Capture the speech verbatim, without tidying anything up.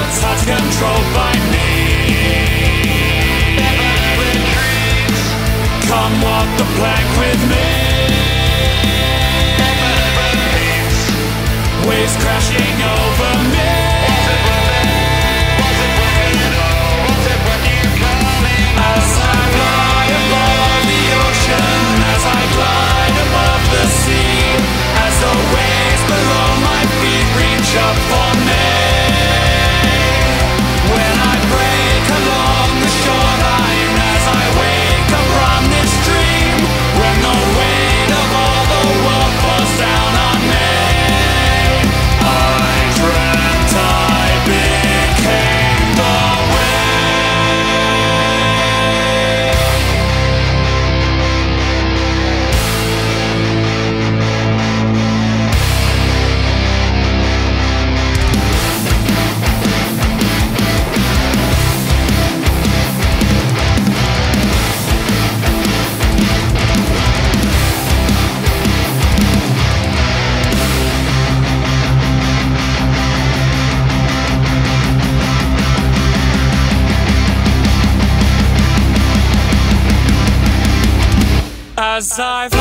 touch controlled by me. Come walk the plank with me. Waves crashing over me. As I fly above the ocean, as I glide above the sea, as the waves below my feet reach up for me. When I break along the shoreline, as I wake up from this dream, when the weight of all the world falls down on me, I dreamt I became the as I